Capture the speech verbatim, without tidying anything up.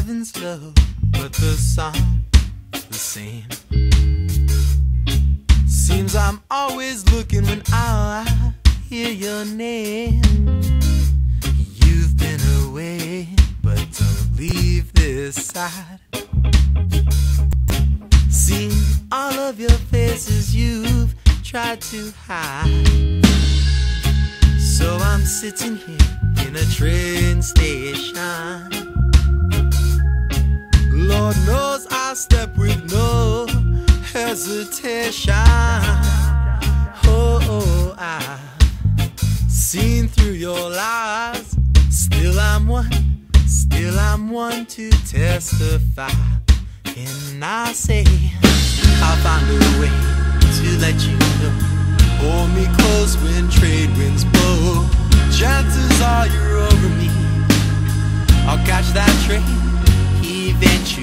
heaven's low, but the song the same. Seems I'm always looking when I hear your name. You've been away, but don't leave this side. Seen all of your faces you've tried to hide. So I'm sitting here in a train station. Lord knows I step with no hesitation. Oh, oh, I've seen through your lies. Still I'm one, still I'm one to testify. And I say I'll find a way to let you know. Hold me close when trade winds blow. Chances are you're over me. I'll catch that train eventually.